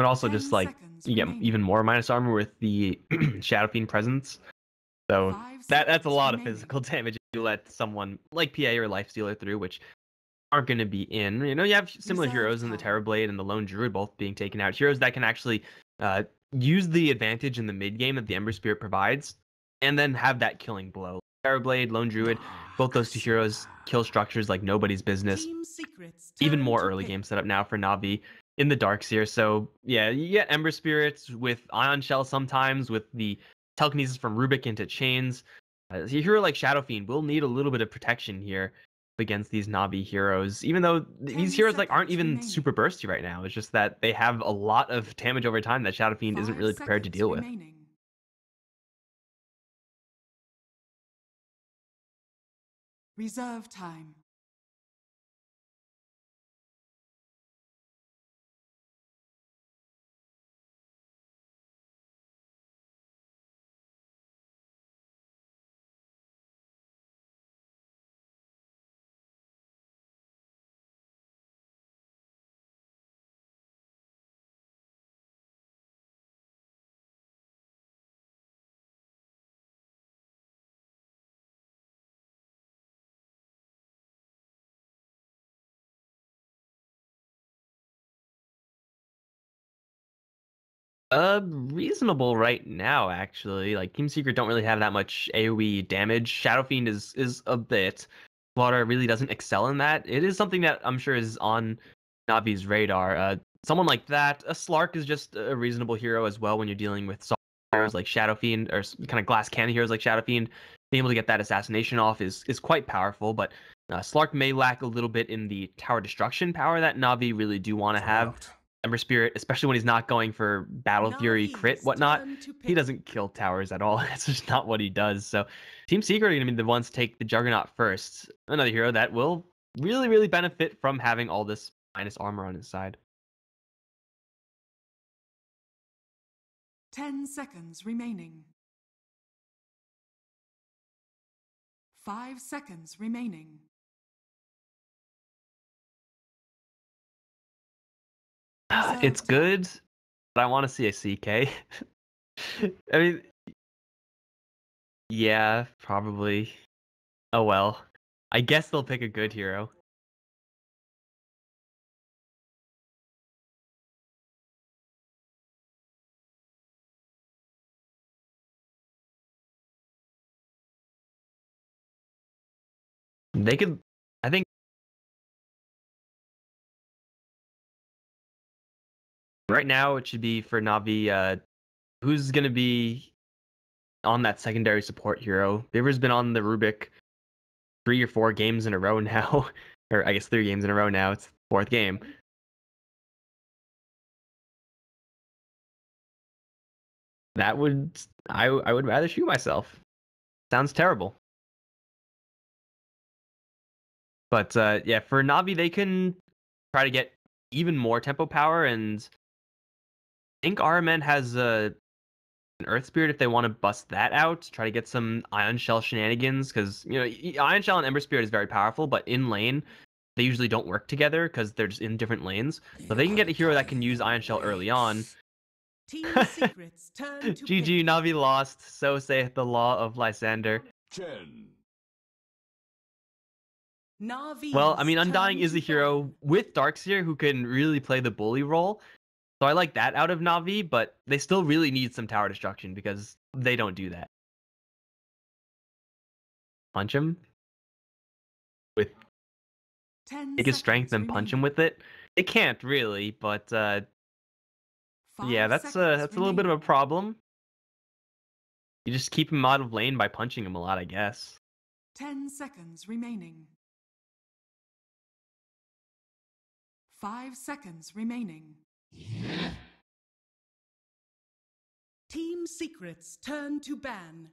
but also just 10 like seconds you get remaining. even more minus armor with the Shadow Fiend presence. So 5 that's a seconds lot of remaining. physical damage if you let someone like PA or Lifestealer through, which aren't going to be in. You know, you have similar Reserve heroes in the time. Terrorblade and the Lone Druid both being taken out. Heroes that can actually uh, use the advantage in the mid game that the Ember Spirit provides, and then have that killing blow. Terrorblade, Lone Druid, both those two heroes kill structures like nobody's business. Team secrets. Even Turn more to early pick. game setup now for Navi in the Darkseer. So yeah, you get Ember Spirits with Ion Shell sometimes, with the telekinesis from Rubik into Chains. A hero like Shadow Fiend will need a little bit of protection here against these Navi heroes, even though these 10 heroes like aren't seconds even remaining. super bursty right now. It's just that they have a lot of damage over time that Shadow Fiend isn't 5 really prepared to seconds deal with. remaining. Reserve time. Reasonable right now, actually. Like Team Secret don't really have that much AoE damage. Shadow Fiend is a bit. Slaughter really doesn't excel in that. It is something that I'm sure is on Navi's radar. Someone like that, a Slark is just a reasonable hero as well when you're dealing with soft heroes like Shadow Fiend or kind of glass cannon heroes like Shadow Fiend. Being able to get that assassination off is quite powerful, but Slark may lack a little bit in the tower destruction power that Navi really do want to have. Ember Spirit, especially when he's not going for Battle Fury crit Navi's whatnot, turn to he pick. doesn't kill towers at all. It's just not what he does. So Team Secret are going to be the ones to take the Juggernaut first. Another hero that will really, really benefit from having all this minus armor on his side. 10 seconds remaining. 5 seconds remaining. It's Reserve good, time. but I want to see a CK. I mean, yeah, probably. Oh well. I guess they'll pick a good hero. They could, I think, right now it should be for Navi. Who's gonna be on that secondary support hero? Vivor's been on the Rubik 3 or 4 games in a row now, or I guess 3 games in a row now. It's fourth game. That would I would rather shoot myself. Sounds terrible. But yeah, for Navi they can try to get even more tempo power, and I think RMN has an Earth Spirit if they want to bust that out, try to get some Ion Shell shenanigans, because you know Ion Shell and Ember Spirit is very powerful, but in lane they usually don't work together because they're just in different lanes. So they can get a hero that can use Ion Shell early on. Team secrets. Turn to pick. GG, Navi lost. So saith the law of Lysander. 10. Well, I Navi's mean, Undying turn is to a hero ban. with Darkseer who can really play the bully role. So I like that out of Navi, but they still really need some tower destruction because they don't do that. Punch him with 10 take his strength seconds and punch him remaining. with it. It can't really, but yeah, 5 that's seconds a little bit of a remaining. problem. You just keep him out of lane by punching him a lot, I guess. 10 seconds remaining. 5 seconds remaining. Team secrets turn to ban.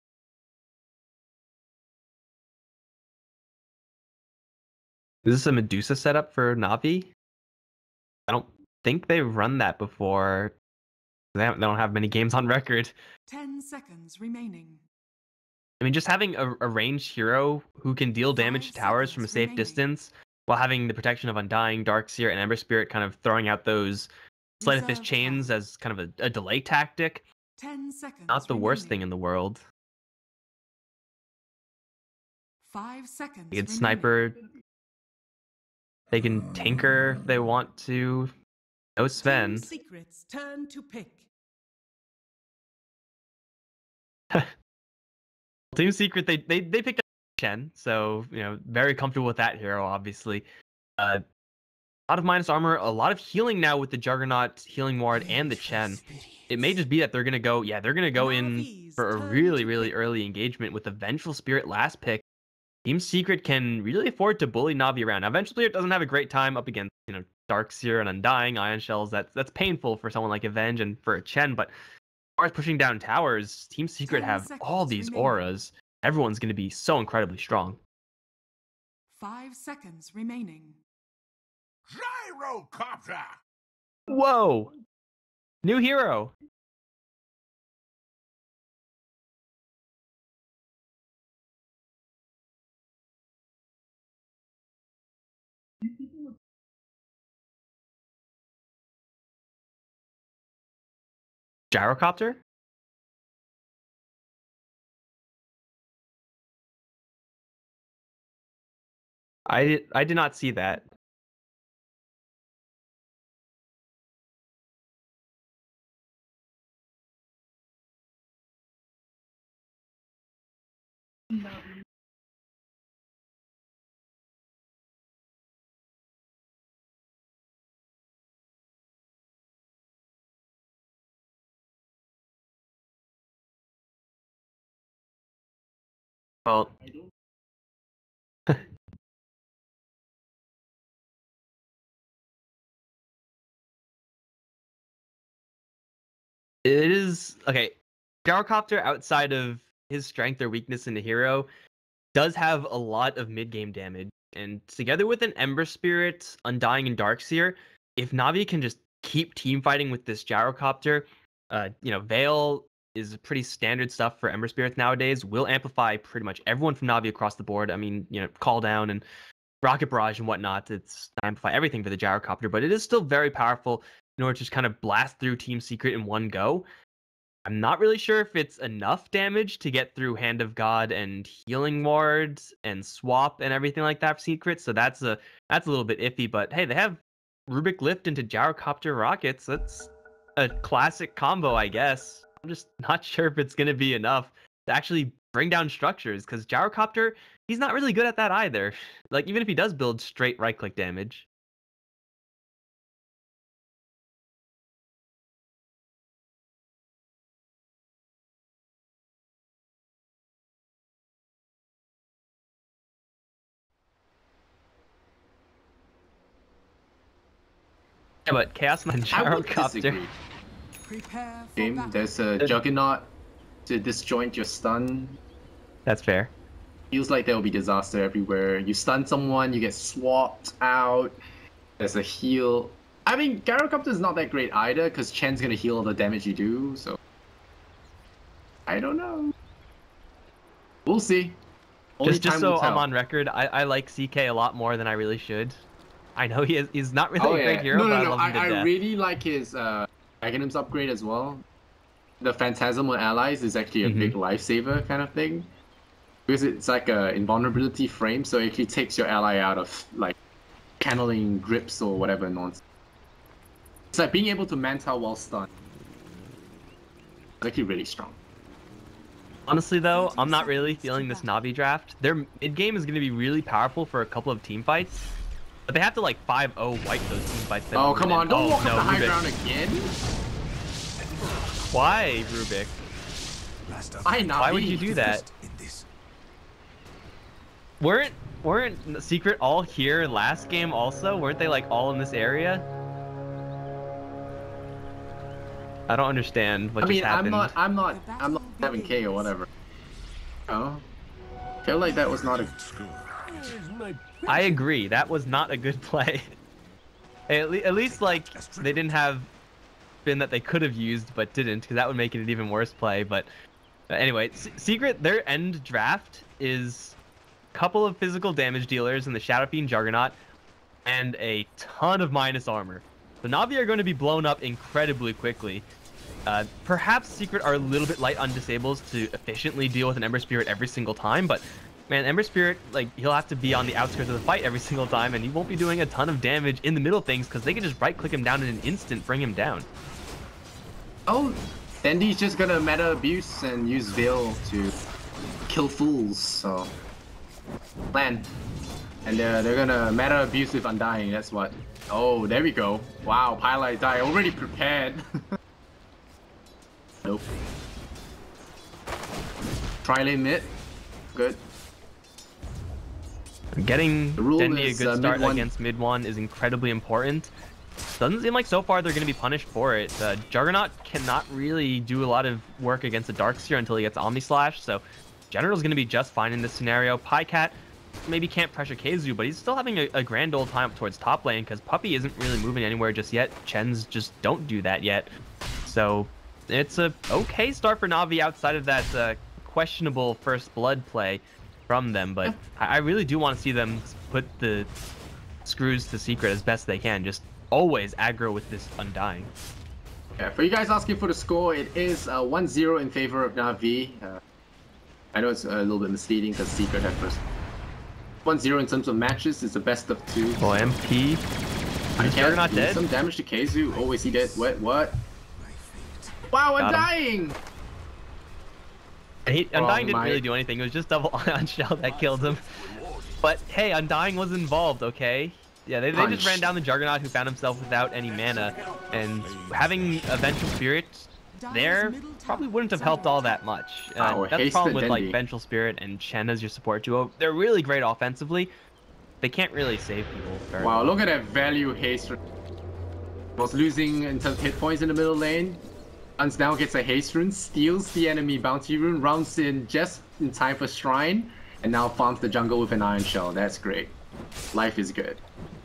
Is this a Medusa setup for Navi? I don't think they've run that before. They don't have many games on record. 10 seconds remaining. I mean, just having a ranged hero who can deal damage to 5 towers from a seconds safe remaining. distance, while having the protection of Undying, Darkseer, and Ember Spirit kind of throwing out those Sleight of Fist Reserve chains power. as kind of a delay tactic. 10 seconds. Not the worst thing remaining. in the world. 5 seconds. They can remaining. sniper. They can tinker if they want to. No Sven. Team Secrets turn to pick. Team Secret, they picked up Chen, so very comfortable with that hero. Obviously, a lot of minus armor, a lot of healing now with the Juggernaut, Healing Ward, and the Chen. It may just be that they're gonna go, they're gonna go in for a really early engagement with the Vengeful Spirit last pick. Team Secret can really afford to bully Na'Vi around. Now, Vengeful Spirit doesn't have a great time up against Darkseer and Undying Ion Shells. That's painful for someone like Avenge and for a Chen, but as far as pushing down towers, Team Secret 10 have all seconds these remaining. auras. Everyone's going to be so incredibly strong. 5 seconds remaining. Gyrocopter! Whoa! New hero! Gyrocopter? I did not see that. Well, it is okay. Gyrocopter, outside of his strength or weakness in the hero, does have a lot of mid-game damage. And together with an Ember Spirit, Undying, and Darkseer, if Na'Vi can just keep team fighting with this Gyrocopter, Veil is pretty standard stuff for Ember Spirits nowadays. Will amplify pretty much everyone from Na'Vi across the board. I mean, Call Down and Rocket Barrage and whatnot. It's amplify everything for the Gyrocopter, but it is still very powerful in order to just kind of blast through Team Secret in one go. I'm not really sure if it's enough damage to get through Hand of God and Healing Wards and Swap and everything like that for Secret, so that's a little bit iffy. But hey, they have Rubik Lift into Gyrocopter rockets. That's a classic combo, I guess. I'm just not sure if it's gonna be enough to actually bring down structures, because Gyrocopter, he's not really good at that either. Like, even if he does build straight right-click damage. Yeah, but Chaos Man I would Gyrocopter. disagree. Prepare for Game, battle. there's a Juggernaut to disjoint your stun. That's fair. Feels like there will be disaster everywhere. You stun someone, you get swapped out. There's a heal. I mean, Gyrocopter is not that great either, because Chen's gonna heal all the damage you do, so... I don't know. We'll see. Only Just time so will tell. I'm on record, I like CK a lot more than I really should. I know he's not really a great hero, but I love him to I death. really like his Aghanim's upgrade as well. The Phantasmal Allies is actually a big lifesaver kind of thing. Because it's like a invulnerability frame, so it actually takes your ally out of like channeling grips or whatever nonsense. It's like being able to mantle while stunned. It's actually really strong. Honestly, though, I'm not really feeling this Na'Vi draft. Their mid-game is going to be really powerful for a couple of team fights, but they have to, like, 5-0 wipe those team fights. Oh, come on, don't walk up the high Rubik. ground again! Why, Rubik? Why would you do that? Weren't Secret all here last game also? Weren't they, like, all in this area? I don't understand what just happened. I'm not having K or whatever. Oh. Feel like that was not a... I agree. That was not a good play. Hey, at least like they didn't have spin that they could have used but didn't, because that would make it an even worse play. But anyway, Secret, their end draft is a couple of physical damage dealers in the Shadow Fiend Juggernaut and a ton of minus armor. The Na'Vi are going to be blown up incredibly quickly. Perhaps Secret are a little bit light on disables to efficiently deal with an Ember Spirit every single time, but man, Ember Spirit, like, he'll have to be on the outskirts of the fight every single time, and he won't be doing a ton of damage in the middle of things because they can just right-click him down in an instant, bring him down. Oh, Dendi's just gonna meta abuse and use Veil to kill fools, so plan. And they're gonna meta abuse with Undying, that's what. Oh, there we go. Wow, Pylite die already prepared. Nope. Tri-lane mid. Good. Getting Dendi a is, good start mid-1. against mid one is incredibly important. Doesn't seem like so far they're going to be punished for it. Juggernaut cannot really do a lot of work against the Darkseer until he gets Omni Slash, so General's going to be just fine in this scenario. Pycat maybe can't pressure Keizu, but he's still having a grand old time up towards top lane because Puppey isn't really moving anywhere just yet. Chens just don't do that yet. So it's a okay start for Na'Vi outside of that questionable first blood play from them, but I really do want to see them put the screws to Secret as best they can. Just always aggro with this Undying. Yeah, for you guys asking for the score, it is 1-0 in favor of Na'Vi. I know it's a little bit misleading because Secret had first. 1-0 in terms of matches. It's the best of 2. Oh, MP. Is Juggernaut dead? Some damage to Keizu. Oh, is he dead? What? Wow, Undying! And Undying didn't really do anything. It was just double Ion Shell that killed him. But hey, Undying was involved, okay? Yeah, they just ran down the Juggernaut, who found himself without any mana, and having a Vengeful Spirit there probably wouldn't have helped all that much. That's the problem with like Vengeful Spirit and Chen as your support duo. They're really great offensively. They can't really save people very well. Look at that value haste. Was losing in terms of hit points in the middle lane. Uns now gets a haste rune, steals the enemy bounty rune, rounds in just in time for Shrine, and now farms the jungle with an Iron Shell. That's great. Life is good.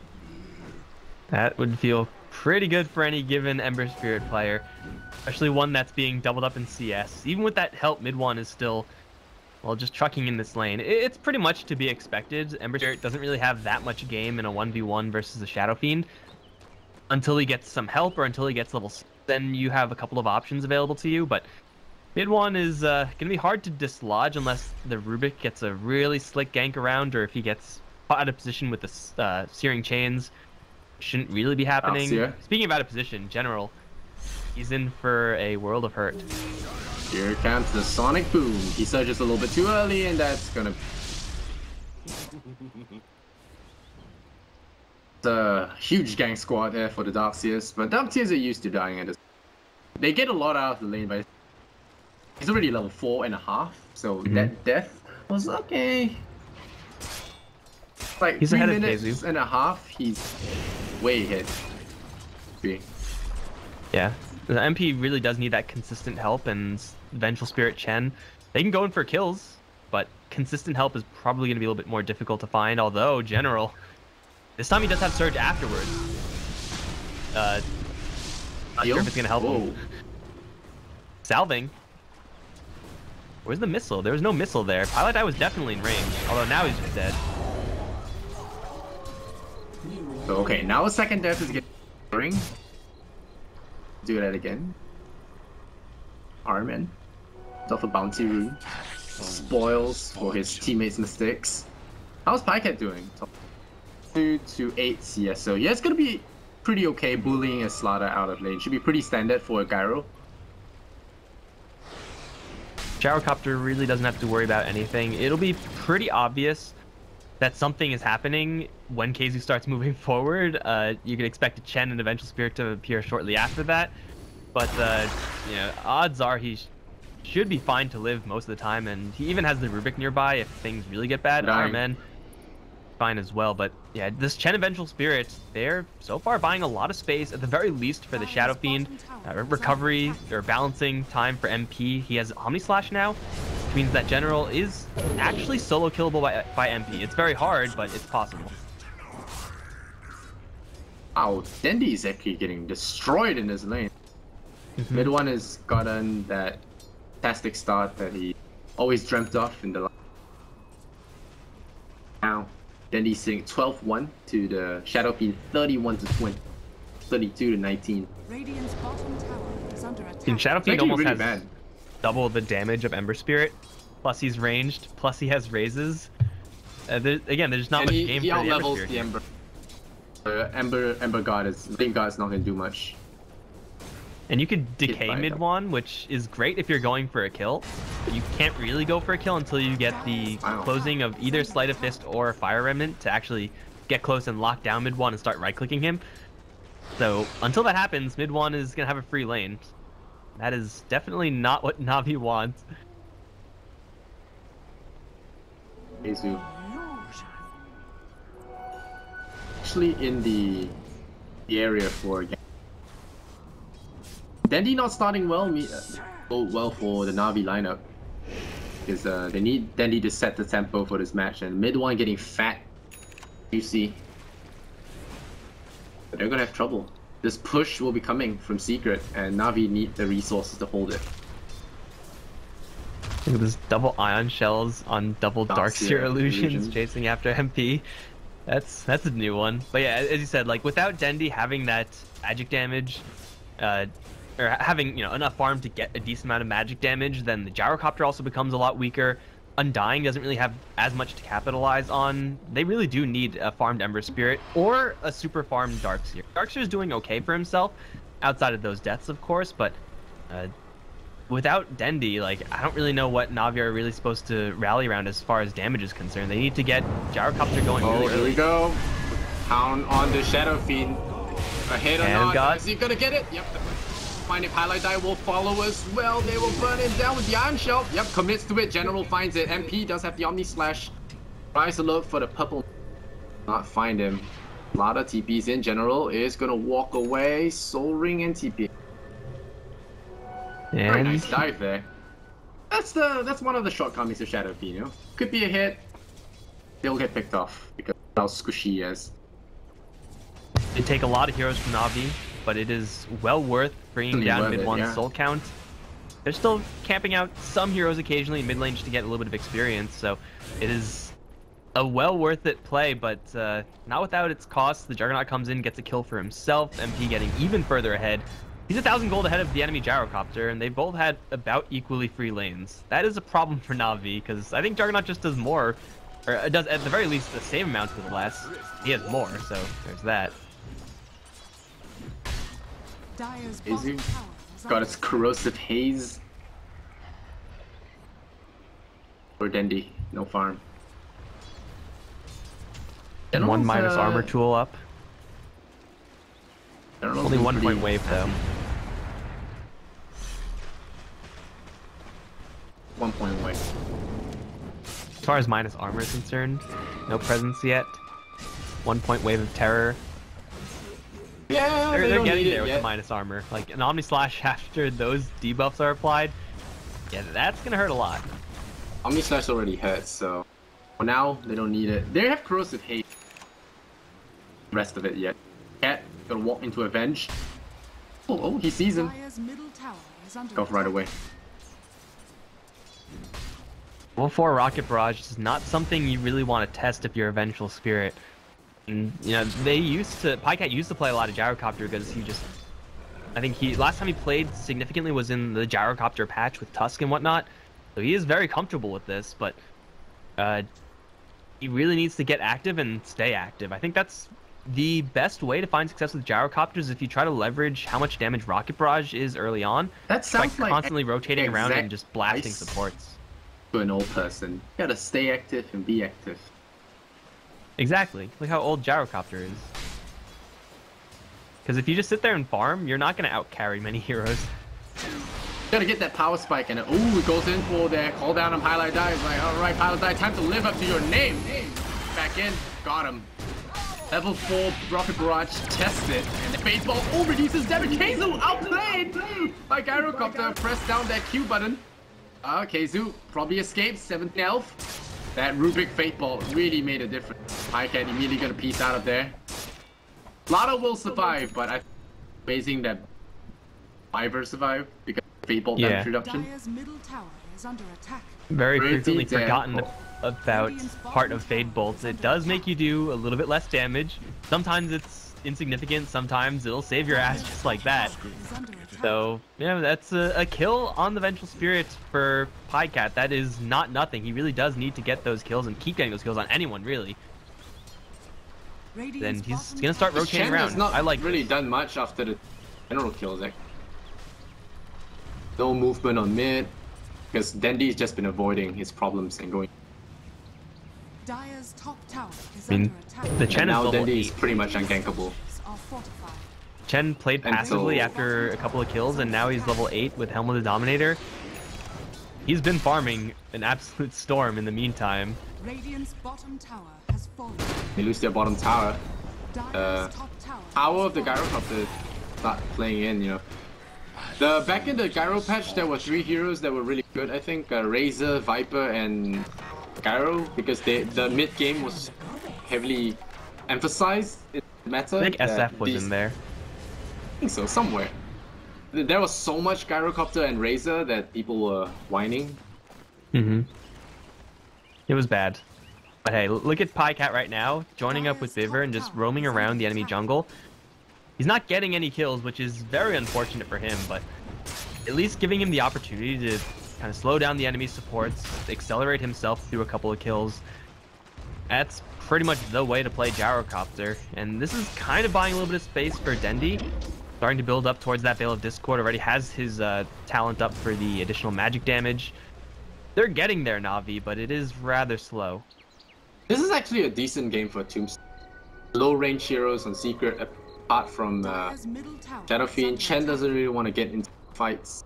That would feel pretty good for any given Ember Spirit player, especially one that's being doubled up in CS. Even with that help, mid one is still, well, just trucking in this lane. It's pretty much to be expected. Ember Spirit doesn't really have that much game in a 1v1 versus a Shadow Fiend until he gets some help or until he gets level 6. Then you have a couple of options available to you, but mid one is going to be hard to dislodge unless the Rubik gets a really slick gank around, or if he gets out of position with the Searing Chains. Shouldn't really be happening. Speaking of out of position, General, he's in for a world of hurt. Here comes the Sonic Boom. He surges a little bit too early, and that's gonna... The huge gang squad there for the Darkseers, but Darkseers are used to dying at this. They get a lot out of the lane, but he's already level 4.5, so that death was okay. Like he's 3 ahead minutes of Keizu. and a half, he's way ahead. Yeah, the MP really does need that consistent help, and Vengeful Spirit Chen, they can go in for kills, but consistent help is probably going to be a little bit more difficult to find, although General, this time he does have Surge afterwards. Not sure if it's going to help him. Salving. Where's the missile? There was no missile there. Pylite was definitely in range, although now he's just dead. So, okay, now a second death is getting boring. Do that again. Armin. Off a bounty rune. Spoils for his teammates' mistakes. How's Pycat doing? 2 to 8 CS. So yeah, it's gonna be pretty okay bullying a Slaughter out of lane. Should be pretty standard for a Gyro. Gyrocopter really doesn't have to worry about anything. It'll be pretty obvious that something is happening when Keizu starts moving forward. You can expect a Chen and Vengeful Spirit to appear shortly after that, but you know, odds are he should be fine to live most of the time, and he even has the Rubik nearby if things really get bad. Armen fine as well, but yeah, this Chen and Vengeful Spirit, they're so far buying a lot of space, at the very least for the Shadow Fiend. Recovery or balancing time for MP. He has Omni Slash now, which means that General is actually solo killable by MP. It's very hard, but it's possible. Wow, Dendi is actually getting destroyed in this lane. Mid one has gotten that fantastic start that he always dreamt of in the last. Now, Dendi's sitting 12-1 to the Shadow Fiend 31-20. 32 to 19. Radiant's bottom tower is under attack. And Shadow It's Fiend actually almost really has bad. double the damage of Ember Spirit. Plus he's ranged. Plus he has raises. Again, there's not And much he game for the Ember out-levels Spirit. the Ember. Ember God is... Flame God is not going to do much. And you could decay by it, mid though. one, which is great if you're going for a kill. But you can't really go for a kill until you get the Wow. closing of either Sleight of Fist or Fire Remnant to actually get close and lock down mid one and start right-clicking him. So until that happens, mid one is gonna have a free lane. That is definitely not what Na'Vi wants. Keizu. Actually in the area for... Dendi not starting well, bode well for the Na'Vi lineup. Because they need Dendi to set the tempo for this match, and mid one getting fat, you see. But they're gonna have trouble. This push will be coming from Secret, and Na'Vi need the resources to hold it. Look at this double Ion Shells on double Darkseer Illusions chasing after MP. That's a new one. But yeah, as you said, like without Dendi having that magic damage, or having, you know, enough farm to get a decent amount of magic damage, then the Gyrocopter also becomes a lot weaker. Undying doesn't really have as much to capitalize on. They really do need a farmed Ember Spirit or a super farmed Darkseer. Darkseer's doing okay for himself, outside of those deaths, of course, but without Dendi, like, I don't really know what Na'Vi are really supposed to rally around as far as damage is concerned. They need to get Gyrocopter going really Oh, here early. we go. Pound on the Shadow Fiend. Ahead or And not? God. Is he gonna get it? Yep. Find if Highlight Die will follow as well. They will burn him down with the Iron Shell. Yep, commits to it. General finds it. MP does have the Omni Slash. Tries to look for the purple. Not find him. A lot of TPs in. General is gonna walk away. Soul Ring and TP. Very And nice dive there. That's one of the shortcomings of Shadow Fiend, you know? Could be a hit. They'll get picked off because of how squishy he is. they take a lot of heroes from Na'Vi, but it is well worth bringing Really down worth mid it, one yeah. soul count. They're still camping out some heroes occasionally in mid lane just to get a little bit of experience, so it is a well worth it play, but not without its costs. The Juggernaut comes in, gets a kill for himself, MP getting even further ahead. He's 1,000 gold ahead of the enemy Gyrocopter, and they both had about equally free lanes. That is a problem for Na'Vi, because I think Juggernaut just does more, or does at the very least the same amount with less. He has more, so there's that. Dire's Keizu bottom tower is got under its Corrosive Haze. For Dendi, no farm. And one minus General's, armor tool up. General's Only been 1 point pretty- wave though. 1 point wave. As far as minus armor is concerned, no presence yet. 1 point wave of terror. Yeah, They're don't getting need there it with yet. the minus armor. Like an Omni Slash after those debuffs are applied, yeah, that's gonna hurt a lot. Omni Slash already hurts, so for now they don't need it. They have Corrosive Haze. Rest of it yet. Cat gonna walk into Avenge. Oh, he sees him. Dire's middle tower is under Go right attack. away. Level 4 Rocket Barrage is not something you really want to test if you're a Vengeful Spirit. And, you know, Pycat used to play a lot of Gyrocopter because he just, I think last time he played significantly was in the Gyrocopter patch with Tusk and whatnot. So he is very comfortable with this, but he really needs to get active and stay active. I think that's the best way to find success with Gyrocopters if you try to leverage how much damage Rocket Barrage is early on. That By sounds like constantly rotating around exact and just blasting ice. supports. to an old person. You gotta stay active and be active. Exactly. Look how old Gyrocopter is. Because if you just sit there and farm, you're not going to outcarry many heroes. Gotta get that power spike and ooh, it goes in for their call down on Highlight Die. It's like, alright, Highlight Die, time to live up to your name. Back in, got him. Level 4 Rocket Barrage tested. And the baseball reduces damage. Keizu outplayed by Gyrocopter. Press down that Q button. Keizu probably escapes. 7th health. That Rubik Fate Ball really made a difference. Pycat immediately gonna piece out of there. Lotto will survive, but I'm amazing that Fiverr survived because of Fate Ball damage reduction. Dire's middle tower is under attack. Very Pretty frequently damn forgotten cool. about part of Fade Bolts. It does make you do a little bit less damage. Sometimes it's insignificant, sometimes it'll save your ass just like that. Is under attack. So, yeah, that's a kill on the Vengeful Spirit for Pycat. That is not nothing. He really does need to get those kills and keep getting those kills on anyone, really. Radiant's Then he's bottom gonna start tower- rotating Chen has around. not I like really this. done much after the general kills. Like, no movement on mid, because Dendi's just been avoiding his problems and going. Dire's top tower is I mean, under attack. the Chen And is now level Dendi is 8. pretty much ungankable. Are fortified. Chen played And passively so- after a couple of kills, and now he's level 8 with Helm of the Dominator. He's been farming an absolute storm in the meantime. Radiant's bottom tower has fallen. They lose their bottom tower. Dire's top tower. Power has of the fallen. Gyrocopter start playing in, you know. Back in the Gyro patch, there were 3 heroes that were really good. I think Razor, Viper, and Gyro, because the mid game was heavily emphasized in the meta. I think that SF was these- in there. I think so, somewhere. There was so much Gyrocopter and Razor that people were whining. Mm-hmm. It was bad. But hey, look at Pycat right now, joining up with Viver and just roaming around the enemy jungle. He's not getting any kills, which is very unfortunate for him, but at least giving him the opportunity to kind of slow down the enemy supports, accelerate himself through a couple of kills. That's pretty much the way to play Gyrocopter, and this is kind of buying a little bit of space for Dendi. Starting to build up towards that Veil of Discord, already has his talent up for the additional magic damage. They're getting there, Na'Vi, but it is rather slow. This is actually a decent game for Tombstone. Low range heroes on Secret, apart from Dire's middle tower Shadow is Fiend. under Chen attack. doesn't really want to get into fights,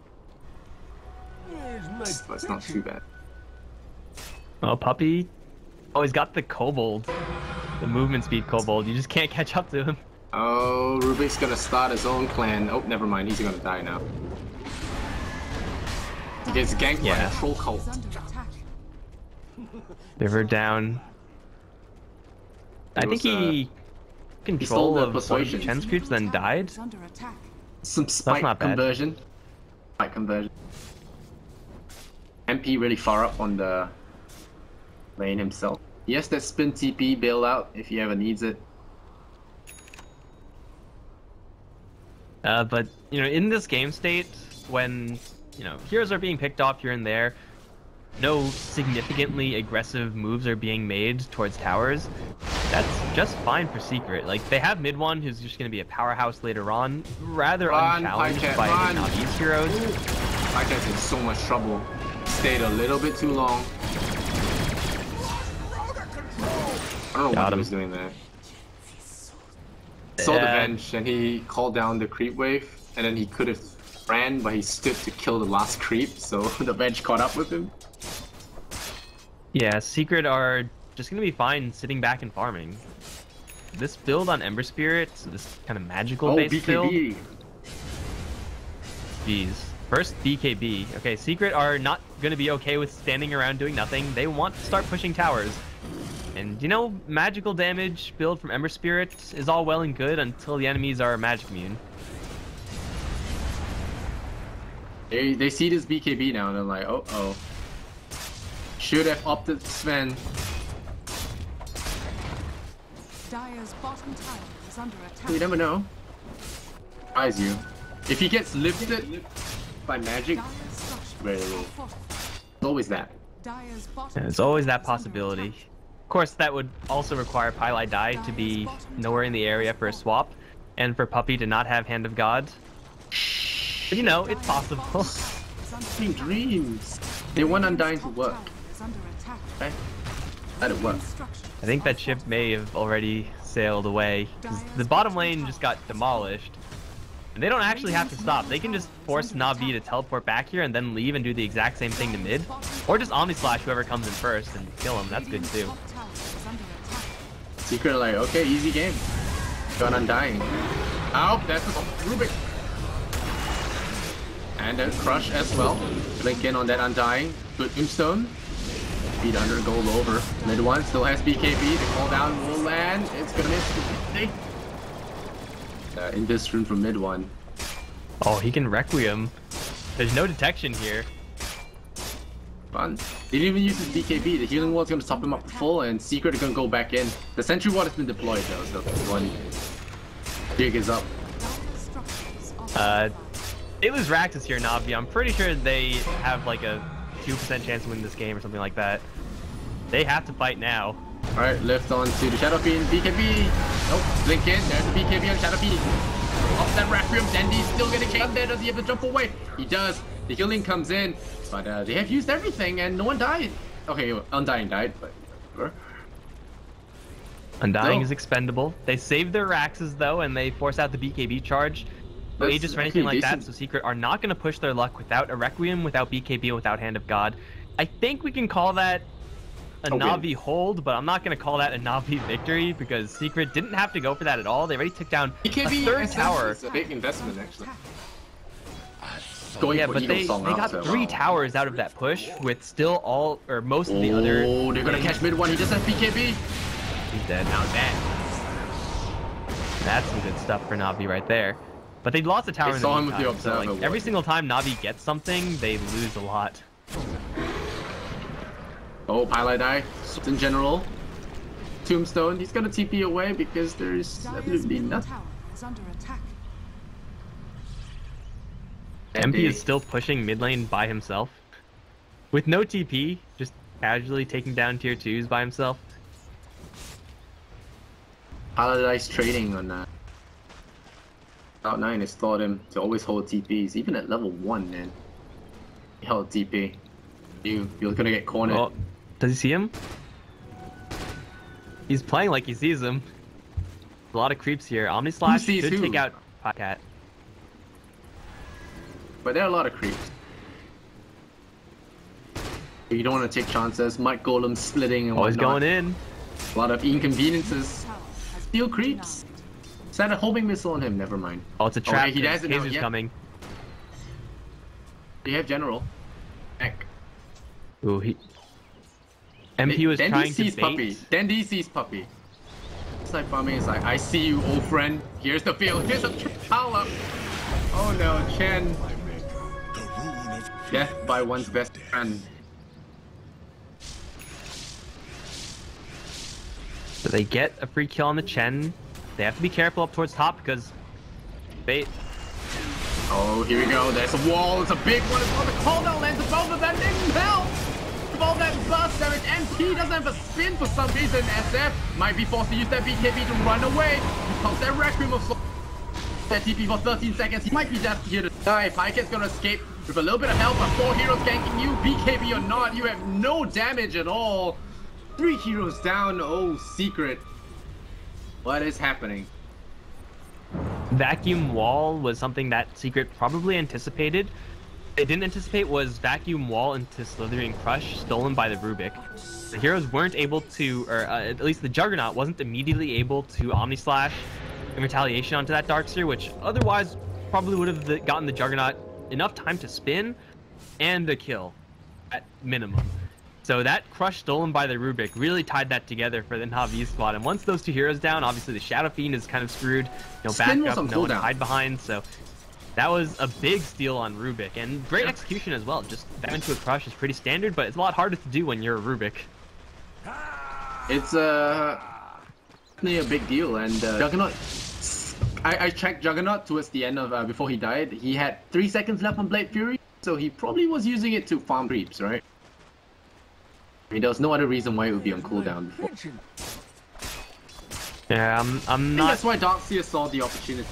but it's not too bad. Oh, Puppy. Oh, he's got the Kobold. The movement speed Kobold. You just can't catch up to him. Oh, Rubik's gonna start his own clan. Oh, never mind, he's gonna die now. He gets ganked by Yeah. a troll cult. Is under attack. River down. I It think was, he stole control the of one of persuasion. Chen's creeps, then Middle tower died. is under attack. Some spike not bad. conversion. Spike conversion. MP really far up on the lane himself. Yes, that spin TP bailout if he ever needs it. But, you know, in this game state, when, you know, heroes are being picked off here and there, no significantly aggressive moves are being made towards towers, that's just fine for Secret. Like, they have mid one who's just going to be a powerhouse later on, rather Run, unchallenged Pycat, by run. Navi's heroes. Pycat's in so much trouble. Stayed a little bit too long. I don't know Got what he him. was doing there. Saw the Yeah. bench and he called down the creep wave, and then he could have ran, but he stood to kill the last creep, so the bench caught up with him. Yeah, Secret are just going to be fine sitting back and farming. This build on Ember Spirit, this kind of magical Oh, based build, BKB. jeez. First BKB. Okay, Secret are not going to be okay with standing around doing nothing. They want to start pushing towers. And, you know, magical damage build from Ember Spirit is all well and good until the enemies are magic immune. They see this BKB now and they're like, oh oh. Should have opted Sven. Dire's bottom tower is under attack. You never know. Surprise you. If he gets lifted by magic, Dire's structures very are low. fortified. It's always that. Dire's bottom And there's tower always that is under possibility. attack. Of course, that would also require Pylai Dai to be nowhere in the area for a swap, and for Puppy to not have Hand of God. But you know, it's Dire's possible. bottom tower is under Dream attack. dreams. They want Undying to Top work. tower is under attack. Okay? Let it work. Structures I think are that ship may have already sailed away, 'cause the bottom lane just got demolished. And they don't actually have to stop. They can just force Na'Vi to teleport back here and then leave and do the exact same thing to mid. Or just Omnislash whoever comes in first and kill him. That's good Radiant's too. top tower is under attack. Secret like, okay, easy game. Got Undying. Oh, that's a Rubik. And a Crush as well. Blink in on that Undying. Good Tombstone. Beat under, goal over. Mid one still has BKB. The call down will land. It's gonna miss. In this room from mid one. Oh, he can Requiem. There's no detection here. Fun. He didn't even use his BKB. The healing wall's gonna top him up full, and Secret is gonna go back in. The Sentry Ward has been deployed though, so one Jig is up. Dire's structures are It was Raxus here, Navi. I'm pretty sure they have like a 2% chance to win this game or something like that. They have to fight now. Alright, lift on to the Shadow Fiend. BKB. Nope, blink in. There's the BKB on Shadow Fiend. Off that Requiem. Dendy's still getting killed there. Does he have to jump away? He does. The healing comes in. But they have used everything and no one died. Okay, Undying died, but whatever. Undying No. is expendable. They save their Raxes though, and they force out the BKB charge. No That's Aegis or anything like actually that, so Secret are not going to push their luck without a Requiem, without BKB, and without Hand of God. I think we can call that a win. Na'Vi hold, but I'm not going to call that a Na'Vi victory because Secret didn't have to go for that at all. They already took down BKB a third SF tower. is a big investment, actually. attack. Going Yeah, for but Eagle they Song got out, so- 3 towers out of that push with still all, or most of the other. Oh, they're gonna things. catch mid one. He does have BKB. He's dead. Now that's some good stuff for Na'Vi right there. But they lost a tower They in saw the him with the meantime, so Observer like, every Ward. single time Na'Vi gets something, they lose a lot. Oh, Pilot Die. In general. Tombstone. He's gonna TP away because there's Dire's absolutely middle nothing. tower is under attack. MP is still pushing mid lane by himself. With no TP, just casually taking down tier 2s by himself. Pilot Die's trading on that. Cloud9 has taught him to always hold TPs, even at level 1, man. He held TP. You're gonna get cornered. Oh, does he see him? He's playing like he sees him. A lot of creeps here. Omni Slash sees should who? take out Podcat. But there are a lot of creeps. You don't want to take chances. Mike Golem splitting and Always whatnot. going in. A lot of inconveniences. Tower has Steel been creeps. denied. Set a homing missile on him. Never mind. Oh, it's a trap. he doesn't know Kazer's yet. coming. They have General. Heck. Ooh, he. MP was Dandy trying to sees bait. Puppy. Dandy sees Puppy. It's like farming. It's like, I see you, old friend. Here's the field. Here's the power. Oh no, Chen. Death by one's best friend. So they get a free kill on the Chen. They have to be careful up towards top because bait. Oh, here we go. There's a wall. It's a big one. It's on the cooldown lands above the vending hell. All that burst damage. MP doesn't have a spin for some reason. SF might be forced to use that BKB to run away. He pumps that Requiem of that TP for 13 seconds. He might be just here to die. Pyket's gonna escape with a little bit of help. But 4 heroes ganking you. BKB or not, you have no damage at all. 3 heroes down. Oh, Secret. What is happening? Vacuum Wall was something that Secret probably anticipated. They didn't anticipate was Vacuum Wall into Slithering Crush stolen by the Rubik. The heroes weren't able to, or at least the Juggernaut wasn't immediately able to Omni Slash in retaliation onto that Darkseer, which otherwise probably would have gotten the Juggernaut enough time to spin and a kill at minimum. So that Crush stolen by the Rubik really tied that together for the Na'Vi squad. And once those 2 heroes down, obviously the Shadow Fiend is kind of screwed. No Spin was backup, on no one to cooldown. hide behind. So that was a big steal on Rubik. And great execution as well. Just that into a Crush is pretty standard, but it's a lot harder to do when you're a Rubik. It's definitely a big deal, and Juggernaut. I checked Juggernaut towards the end of before he died. He had 3 seconds left on Blade Fury, so he probably was using it to farm creeps, right? I mean, there was no other reason why it would be on cooldown before. Yeah, I'm I think not. that's why Darkseer saw the opportunity.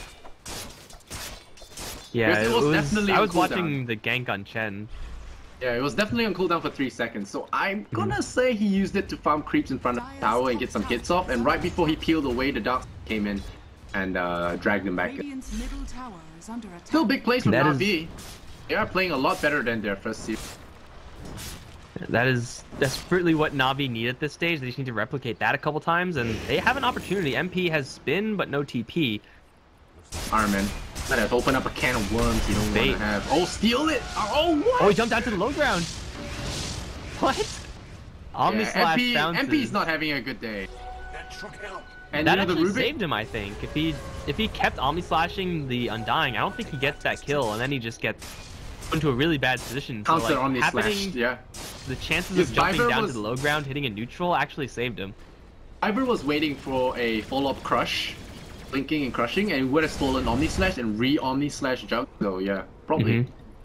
Yeah, Because it was definitely I on was cooldown. watching the gank on Chen. Yeah, it was definitely on cooldown for 3 seconds, so I'm gonna say he used it to farm creeps in front of the tower and get some hits off, and right before he peeled away, the Darkseer came in and dragged him back. Radiant's middle tower is under attack. Still big plays from That is- Na'Vi. They are playing a lot better than their first season. That is desperately what Na'Vi need at this stage. They just need to replicate that a couple times, and they have an opportunity. MP has spin, but no TP. Iron Man. Might have opened up a can of worms you don't want Bait. to have. Oh, steal it! Oh, what? Oh, he jumped out to the low ground. What? Omni Yeah, Slash MP, bounces. MP's not having a good day. And That you know the actually Rubik? saved him, I think. If he kept Omni Slashing the Undying, I don't think he gets that kill, and then he just gets into a really bad position. So, Counter like, on the slash, happening, yeah. the chances Because of jumping Viper down was- to the low ground, hitting a neutral, actually saved him. Ivor was waiting for a follow-up crush blinking and crushing, and would have stolen Omni Slash and re-Omni Slash jump. So yeah, probably.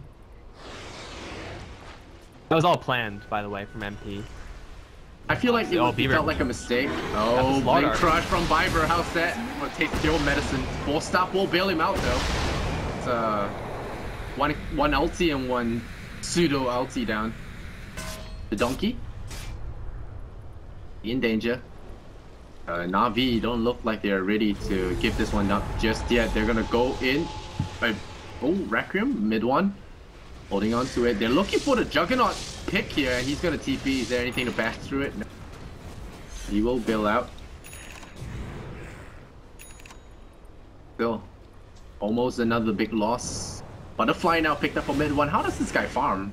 That was all planned, by the way, from MP. I feel like it felt like a mistake. Oh, Blink Crush from Viper. How's that? Well, take your medicine. 4-star will bail him out though. It's one ulti and one pseudo ulti down. The donkey in danger. Na'Vi don't look like they're ready to give this one up just yet. They're gonna go in. Oh, Requiem mid one. Holding on to it. They're looking for the Juggernaut pick here, and he's gonna TP. Is there anything to bash through it? No. He will bail out. Still, almost another big loss. Butterfly now picked up for mid one. How does this guy farm?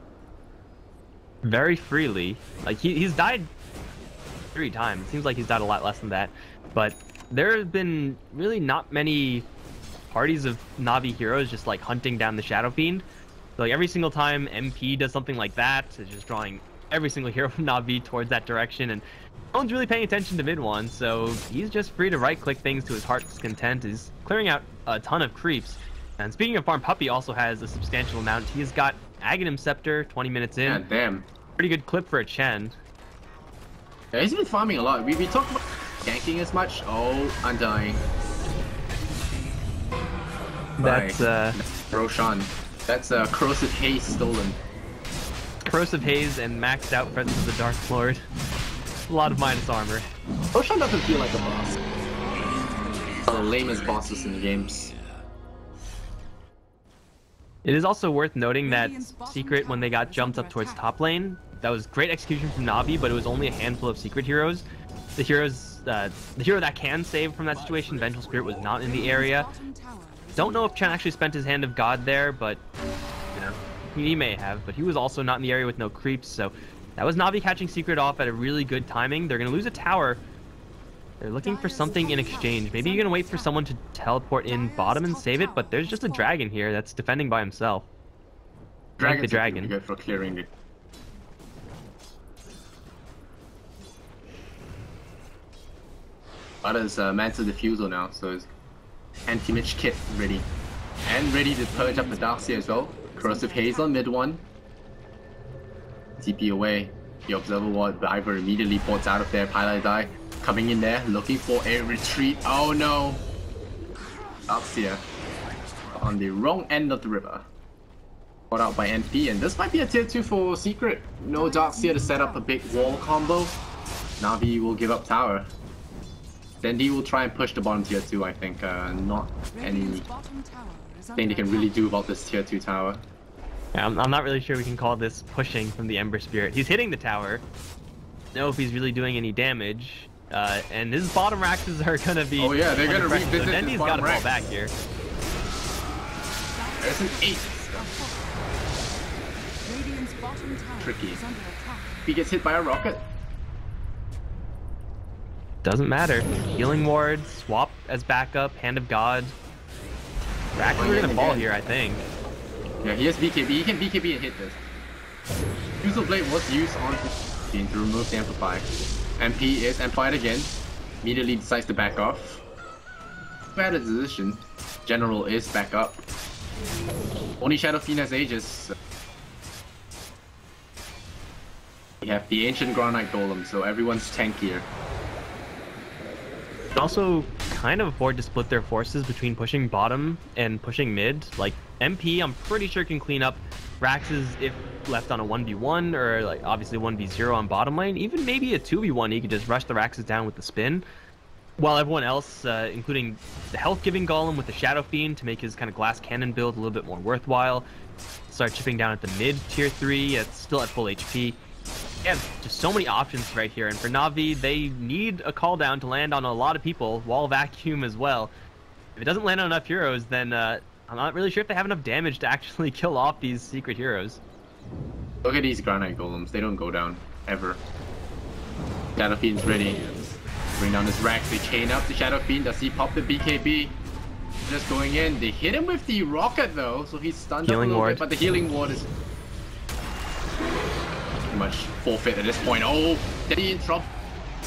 Very freely. Like he's died 3 times. It seems like he's died a lot less than that. But there have been really not many parties of Na'Vi heroes just like hunting down the Shadow Fiend. Like every single time MP does something like that, it's just drawing every single hero from Na'Vi towards that direction, and no one's really paying attention to mid one, so he's just free to right-click things to his heart's content. He's clearing out a ton of creeps. And speaking of farm, Puppey also has a substantial amount. He's got Aghanim Scepter 20 minutes in. Yeah, damn. Pretty good clip for a Chen. Yeah, he's been farming a lot. We talked about ganking as much. Oh, Undying. That's Roshan. That's Corrosive Haze stolen. Corrosive Haze and maxed out Presence of the Dark Lord. A lot of minus armor. Roshan doesn't feel like a boss. One of the lamest bosses in the games. It is also worth noting that Secret, when they got jumped up towards top lane, that was great execution from Na'Vi, but it was only a handful of Secret heroes. The hero that can save from that situation, Vengeful Spirit, was not in the area. Don't know if Chen actually spent his Hand of God there, but you know, he may have. But he was also not in the area with no creeps, so that was Na'Vi catching Secret off at a really good timing. They're gonna lose a tower. They're looking for something in exchange. Maybe you're gonna wait for someone to teleport in bottom and save it, but there's just a dragon here that's defending by himself. Like the dragon. Really good for clearing it. Others Manta Diffusal now, so it's anti-Mitch kit ready. And ready to purge up the Darkseer as well. Corrosive Haze on mid one. TP away. The Observer Ward, Viper immediately ports out of there. Pilot die coming in there, looking for a retreat. Oh no! Darkseer on the wrong end of the river. Caught out by NP, and this might be a tier 2 for Secret. No Darkseer to set up a big wall combo. Na'Vi will give up tower. Dendi will try and push the bottom tier 2, I think. Not anything they can really do about this tier 2 tower. Yeah, I'm not really sure we can call this pushing from the Ember Spirit. He's hitting the tower. Know if he's really doing any damage. And his bottom Raxes are gonna be. Oh yeah, they're gonna revisit so Dendi's got to fall back here. There's an 8. Tricky. He gets hit by a rocket. Doesn't matter. Healing ward, swap as backup, Hand of God. Raxes are gonna fall here, I think. Yeah, he has BKB. He can BKB and hit this. Fusel Blade was used on to remove the Amplify. MP is amplified again. Immediately decides to back off. Bad decision. General is back up. Only Shadow Fiend has Aegis. We have the Ancient Granite Golem, so everyone's tankier. Also kind of afford to split their forces between pushing bottom and pushing mid. Like MP, I'm pretty sure can clean up Raxes if left on a 1v1 or like obviously 1v0 on bottom lane. Even maybe a 2v1, he could just rush the Raxes down with the spin. While everyone else, including the health-giving Golem with the Shadow Fiend to make his kind of glass cannon build a little bit more worthwhile, start chipping down at the mid tier 3, it's still at full HP. Yeah, just so many options right here, and for Na'Vi, they need a call down to land on a lot of people, Wall Vacuum as well. If it doesn't land on enough heroes, then I'm not really sure if they have enough damage to actually kill off these Secret heroes. Look at these Granite Golems, they don't go down, ever. Shadow Fiend's ready. Bring down this Rax, they chain up the Shadow Fiend, does he pop the BKB? Just going in, they hit him with the rocket though, so he's stunned up a little bit, but the healing ward is much forfeit at this point. Oh, Dendi in trouble.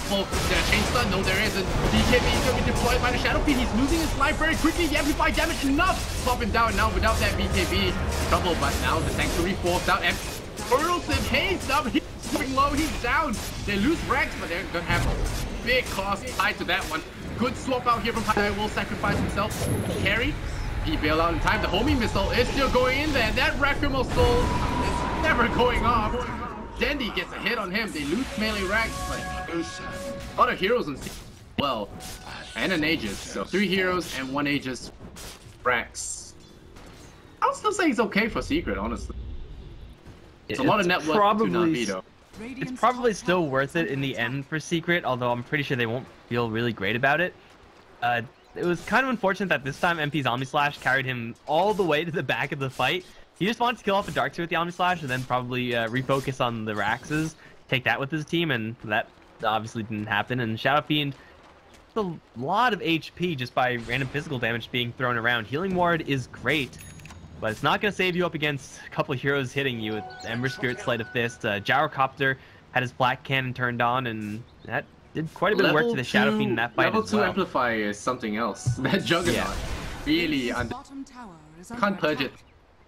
careful. Is there a chain stun? No, there isn't. BKB is going to be deployed by the Shadow Fiend. He's losing his life very quickly. The amplified damage enough. Pop him down now without that BKB. Trouble, but now the Sanctuary forced out and hurls him. Hey, Snub, he's going low. He's down. They lose Rex, but they're going to have a big cost tied to that one. Good swap out here from Pai. Will sacrifice himself. Carry. He bailed out in time. The homing missile is still going in there. That Requiem of Souls is never going off. Dendi gets a hit on him. They lose melee Rex, but other heroes in well, and an Aegis. So 3 heroes and 1 Aegis Rex. I'll still say it's okay for Secret, honestly. It's a lot of network to Na'Vi though. It's probably still worth it in the end for Secret, although I'm pretty sure they won't feel really great about it. It was kind of unfortunate that this time MP's Omni Slash carried him all the way to the back of the fight. He just wanted to kill off a Darkseer with the Omni Slash and then probably refocus on the Raxes, take that with his team, and that obviously didn't happen. And Shadow Fiend, a lot of HP just by random physical damage being thrown around. Healing Ward is great, but it's not going to save you up against a couple of heroes hitting you with Ember Spirit, Sleight of Fist. Gyrocopter had his Black Cannon turned on, and that did quite a bit of work to the Shadow Fiend in that fight Level as 2 well. Amplify is something else. That Juggernaut really can't purge it.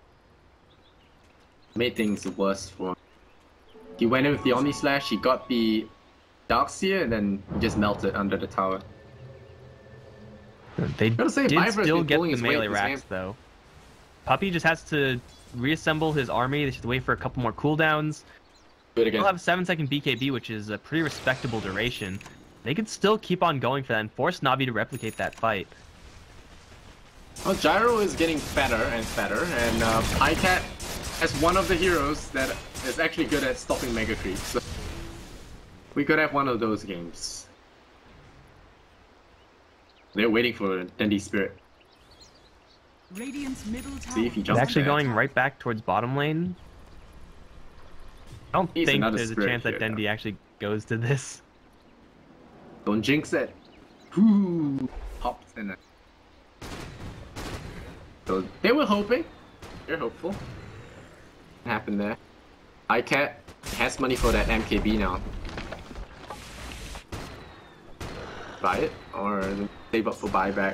Made things worse for him. He went in with the Omni Slash, he got the Darkseer, and then he just melted under the tower. They Gotta say, did Viper has still been get pulling the his weight melee this racks game. though. Puppey just has to reassemble his army. They should wait for a couple more cooldowns. Do it again. They'll have a 7-second BKB, which is a pretty respectable duration. They could still keep on going for that and force Na'Vi to replicate that fight. Well, Gyro is getting better and better, and Pycat as one of the heroes that is actually good at stopping Mega Creeps. So we could have one of those games. They're waiting for Dendi Spirit. Radiant's middle tower. See if he He's jumps actually there. going right back towards bottom lane. I don't He's think another there's a spirit chance that here, Dendi actually goes to this. Don't jinx it. Whoo! Popped in it. So they were hoping. They're hopeful. What happened there? ICAT has money for that MKB now. Buy it or save up for buyback.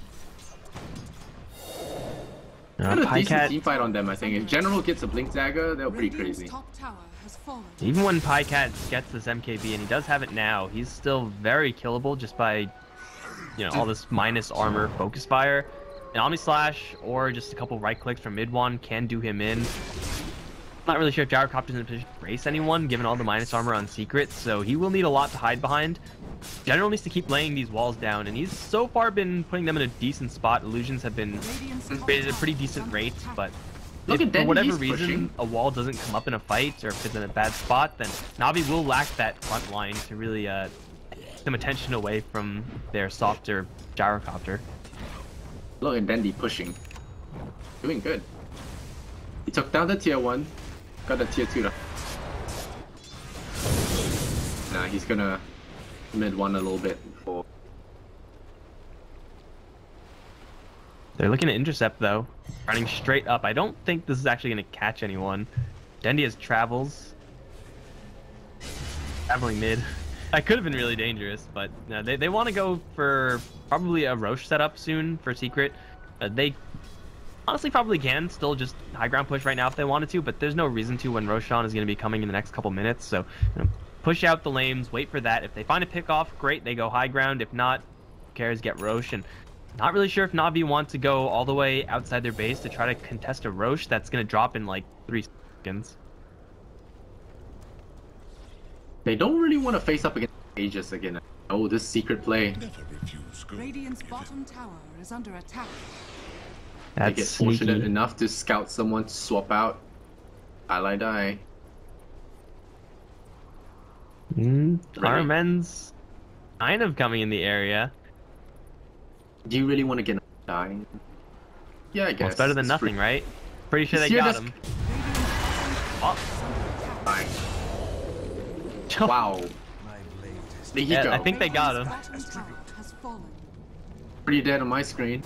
Got a decent Pycat, team fight on them, I think. If General gets a Blink Dagger, they're pretty Radiant's crazy. top tower has fallen. even when Pycat gets this MKB, and he does have it now, he's still very killable just by, all this minus armor focus fire. An Omni Slash or just a couple right clicks from mid one can do him in. Not really sure if Gyrocopter's in a position to brace anyone, given all the minus armor on Secret, so he will need a lot to hide behind. General needs to keep laying these walls down, and he's so far been putting them in a decent spot. Illusions have been created at a pretty decent rate, but Look if at for Dendi, whatever he's reason pushing. a wall doesn't come up in a fight, or if it's in a bad spot, then Na'Vi will lack that front line to really get some attention away from their softer Gyrocopter. Look at Dendi pushing. Doing good. He took down the tier 1. Got the tier 2 though. Nah, he's gonna mid 1 a little bit before. They're looking to intercept though, running straight up. I don't think this is actually going to catch anyone. Dendi has travels. Traveling mid. That could have been really dangerous, but no, they want to go for probably a Roche setup soon for Secret. They honestly probably can still just high ground push right now if they wanted to, but there's no reason to when Roshan is going to be coming in the next couple minutes. So push out the lanes, wait for that. If they find a pick off, great, they go high ground. If not, who cares, get Roche. And not really sure if Na'Vi want to go all the way outside their base to try to contest a Roche that's going to drop in like 3 seconds. They don't really want to face up against Aegis again. Oh, this Secret play. Radiant's bottom tower is under attack. They That's get fortunate sneaky. enough to scout someone to swap out. Ally die. Armen's kind of coming in the area. Do you really want to get die? Yeah, I guess. Well, it's better than It's nothing, free. right? Pretty sure they Here, got this- him. Radiant's Fine. Wow. There you Yeah, go. I think they got him. bottom tower has fallen. Pretty dead on my screen.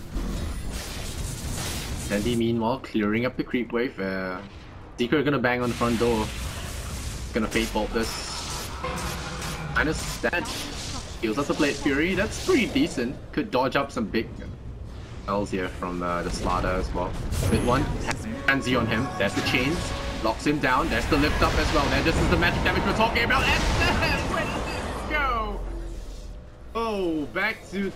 Dendi meanwhile clearing up the creep wave. Secret gonna bang on the front door. Gonna fate bolt this. Minus that heals up the Blade Fury. That's pretty decent. Could dodge up some big L's here from the Slaughter as well. With one, Handsy on him. There's the chains. Locks him down. There's the lift up as well. Then this is the magic damage we're talking about. And then, where does this go? Oh, back to...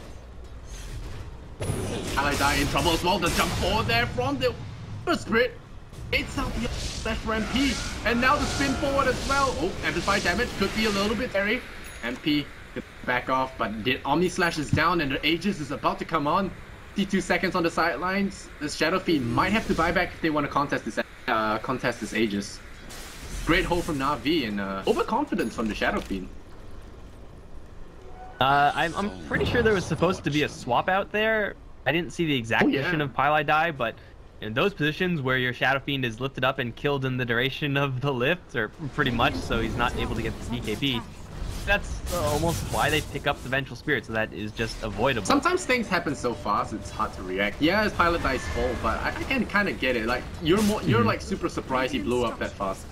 Paladai in trouble as well. The jump forward there from the Spirit. It's out the slash for MP. And now the spin forward as well. Oh, amplified damage. Could be a little bit scary. MP could back off, but the Omni Slash is down and the Aegis is about to come on. 52 seconds on the sidelines. The Shadow Fiend might have to buy back if they want to contest this Aegis. Great hold from Na'Vi and overconfidence from the Shadow Fiend. I'm pretty sure there was supposed to be a swap out there. I didn't see the exact position of Paladai, but in those positions where your Shadow Fiend is lifted up and killed in the duration of the lift, or pretty much, so he's not able to get the DKP, that's almost why they pick up the Vengeful Spirit, so that is just avoidable. Sometimes things happen so fast, it's hard to react. Yeah, it's Paladai's fault, but I can kind of get it. Like, you're like super surprised he blew up that fast.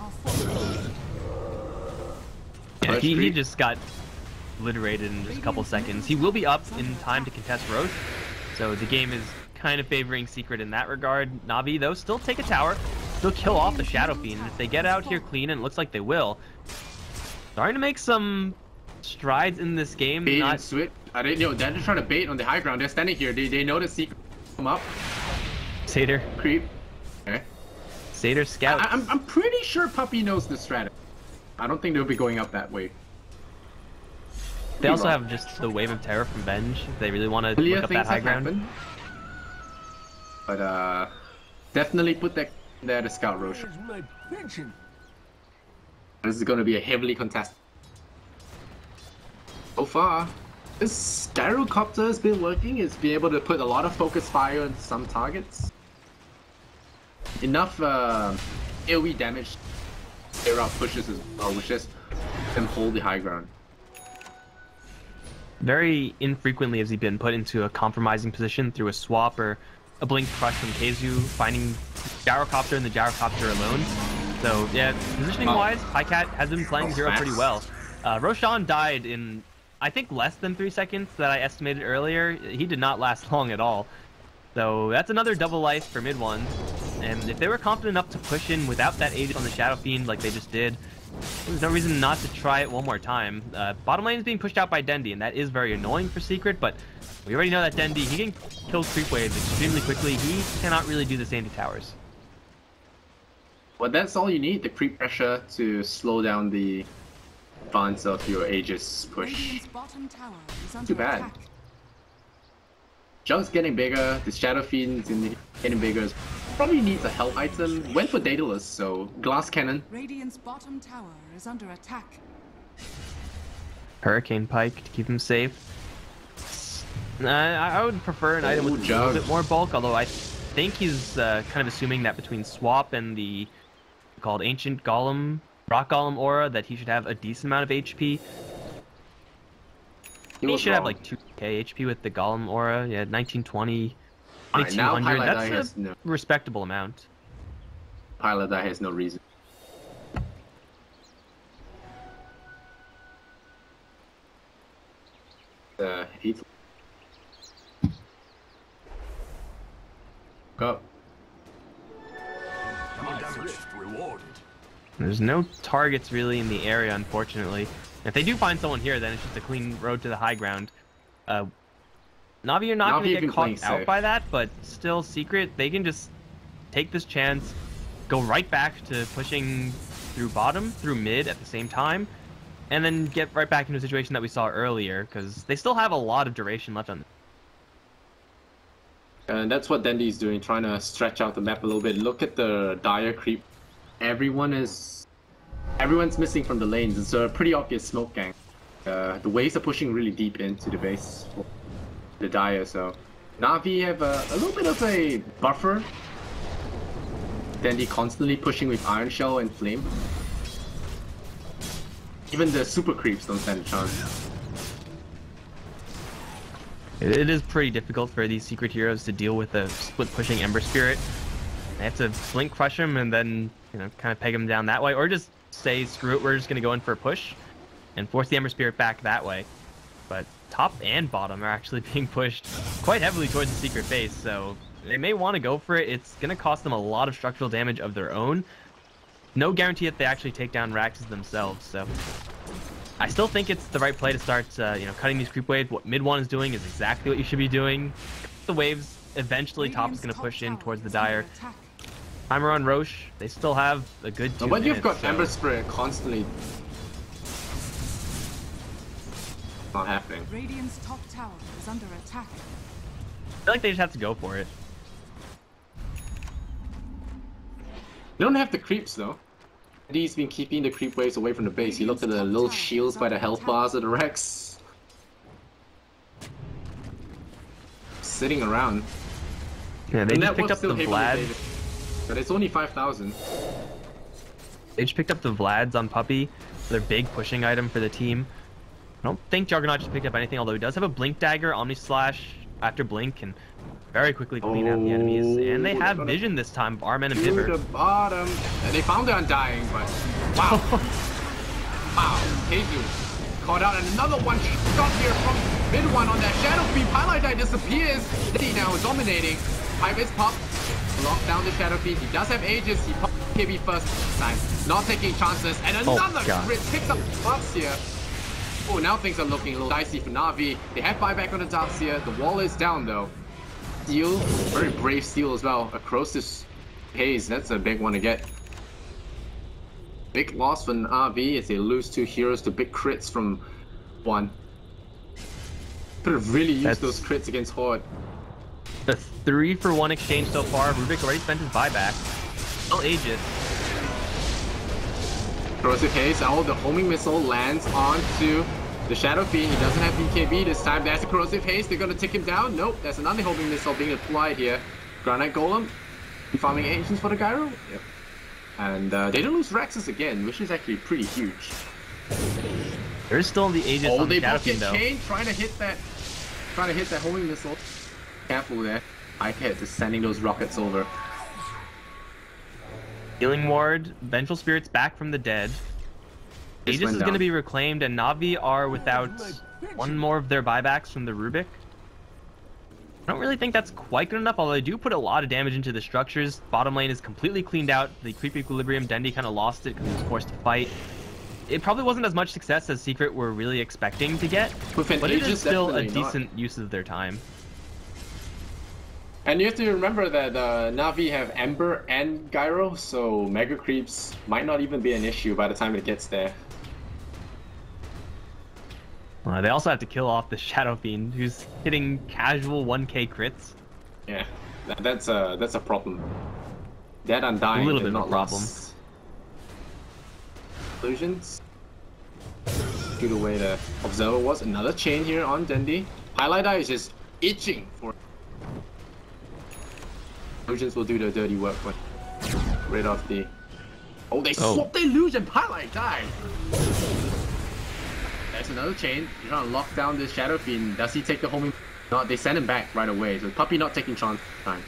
Yeah, he just got obliterated in just a couple seconds. He will be up in time to contest Roche, so the game is kind of favoring Secret in that regard. Na'Vi, though, still take a tower, still kill off the Shadow Fiend, and if they get out here clean, and it looks like they will, starting to make some strides in this game. Bait and switch. I didn't know. They're just trying to bait on the high ground. They're standing here. They know the Secret come up. Satyr. Creep. Okay. Satyr scout. I'm pretty sure Puppey knows the strategy. I don't think they'll be going up that way. They also have just the Wave of Terror from Venge if they really want to look up that high ground. Happened. But definitely put that there to scout Roche. This is going to be a heavily contested. So far, this Gyrocopter has been working. It's been able to put a lot of focus fire on some targets. Enough AoE damage. Clear out pushes as well, which just them hold the high ground. Very infrequently has he been put into a compromising position through a swap or a blink crush from KheZu, finding Gyrocopter and the Gyrocopter alone. So yeah, positioning wise, Pycat has been playing Zero pretty well. Roshan died in, I think, less than 3 seconds that I estimated earlier. He did not last long at all. So that's another double life for mid one. And if they were confident enough to push in without that Aegis on the Shadow Fiend like they just did, there's no reason not to try it one more time. Bottom lane is being pushed out by Dendi, and that is very annoying for Secret, but we already know that Dendi, he can kill creep waves extremely quickly. He cannot really do the same to towers. Well, that's all you need, the creep pressure to slow down the advance of your Aegis push. Too bad. Junk's getting bigger, the Shadow Fiend's getting bigger. Probably needs a health item. Went for Daedalus, so Glass Cannon. Radiant's bottom tower is under attack. Hurricane Pike to keep him safe. I would prefer an item with a little bit more bulk, although I think he's kind of assuming that between Swap and the called Ancient Golem, Rock Golem aura, that he should have a decent amount of HP. He should have like 2k HP with the Golem aura. Yeah, 1920, 2200. That's a respectable amount. Paladai has no reason. Go. There's no targets really in the area, unfortunately. If they do find someone here, then it's just a clean road to the high ground. Na'Vi are not going to get caught out by that, but still, Secret, they can just take this chance, go right back to pushing through bottom, through mid at the same time, and then get right back into a situation that we saw earlier, because they still have a lot of duration left on them. And that's what Dendi's doing, trying to stretch out the map a little bit. Look at the dire creep. Everyone's missing from the lanes. It's a pretty obvious smoke gang. The waves are pushing really deep into the base for the dire, so Na'Vi have a little bit of a buffer. Dendi constantly pushing with Iron Shell and Flame. Even the super creeps don't stand a chance. It is pretty difficult for these Secret heroes to deal with a split pushing Ember Spirit. They have to blink crush him and then, you know, kind of peg him down that way, or just say, screw it, we're just going to go in for a push. and force the Ember Spirit back that way. But top and bottom are actually being pushed quite heavily towards the secret base, so they may want to go for it. It's going to cost them a lot of structural damage of their own. No guarantee that they actually take down Raxes themselves, so I still think it's the right play to start, cutting these creep waves. What mid 1 is doing is exactly what you should be doing. The waves, eventually top is going to push in towards the Dire. Timer on Roche, they still have a good 2 But minutes, you've got so... Ember Spirit constantly not happening. Radiant's top tower is under attack. I feel like they just have to go for it. They don't have the creeps though. He's been keeping the creep waves away from the base. You look at the little shields by the health bars of the Rex. Sitting around. Yeah, they just picked up the Vlad. But it's only 5,000. They just picked up the Vlads on Puppey, their big pushing item for the team. I don't think Juggernaut just picked up anything, although he does have a Blink Dagger, Omni Slash after Blink, can very quickly clean out the enemies. And they have vision this time, Barman and Pivot. To the bottom. And they found the Undying, but wow. Wow. Teju caught out another one shot here from mid 1 on that Shadow Fiend. Highlight Eye disappears. He now is dominating. Ivis pop. Lock down the Shadow Fiend. He does have Aegis. He popped KB first time. Not taking chances. And another crit picks up buffs here. Oh, now things are looking a little dicey for Na'Vi. They have buyback on the Darkseer. The wall is down though. Steal, very brave steal as well. Across this haze, that's a big one to get. Big loss for Na'Vi as they lose 2 heroes to big crits from 1. Could have really used those crits against Horde. The 3-for-1 exchange so far. Rubik already spent his buyback. Still Aegis. Corrosive Haze, oh, the homing missile lands onto the Shadow Fiend. He doesn't have BKB this time. That's a Corrosive Haze. They're going to take him down. Nope, there's another homing missile being applied here. Granite Golem. Farming Ancients for the Gyro. Yep. And they don't lose Raxus again, which is actually pretty huge. There's still the Aegis on the Shadow Fiend though. Chain, trying to hit that homing missile. Careful there. Icehead just sending those rockets over. Healing Ward, Vengeful Spirit's back from the dead. Aegis is going to be reclaimed, and Na'Vi are without one more of their buybacks from the Rubik. I don't really think that's quite good enough, although they do put a lot of damage into the structures. Bottom lane is completely cleaned out. The Creep Equilibrium, Dendi kind of lost it because he was forced to fight. It probably wasn't as much success as Secret were really expecting to get, but it is still a decent use of their time. And you have to remember that Na'Vi have Ember and Gyro, so Mega Creeps might not even be an issue by the time it gets there. They also have to kill off the Shadow Fiend, who's hitting casual 1k crits. Yeah, that's a problem. That Undying, a little bit of a problem. Illusions. Due to the way the Observer was. Another chain here on Dendi. Highlight Eye is just itching for. Illusions will do the dirty work, but rid of the. Oh, they swapped the illusion. Highlight Die. That's another chain. You're trying to lock down this Shadow Fiend. Does he take the homing? No, they send him back right away. So Puppey not taking chance time.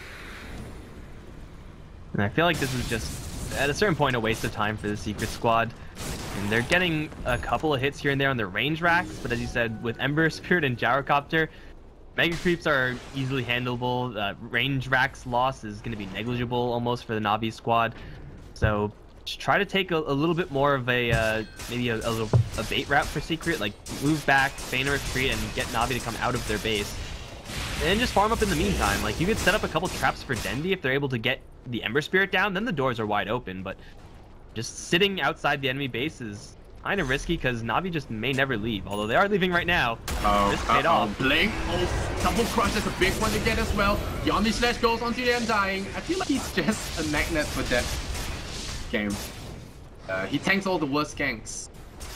And I feel like this is just, at a certain point, a waste of time for the Secret Squad. And they're getting a couple of hits here and there on their range racks, but as you said, with Ember Spirit and Gyrocopter, Mega Creeps are easily handleable. Range racks loss is going to be negligible almost for the Na'Vi squad. So just try to take a little bit more of a, maybe a bait route for Secret, like move back, feign a retreat, and get Na'Vi to come out of their base. And then just farm up in the meantime. Like, you could set up a couple traps for Dendi if they're able to get the Ember Spirit down, then the doors are wide open, but just sitting outside the enemy base is kind of risky because Na'Vi just may never leave, although they are leaving right now. This paid off. Blink. Oh, double crush is a big one to get as well. The Omni Slash goes onto the Undying. I feel like he's just a magnet for that game. He tanks all the worst ganks.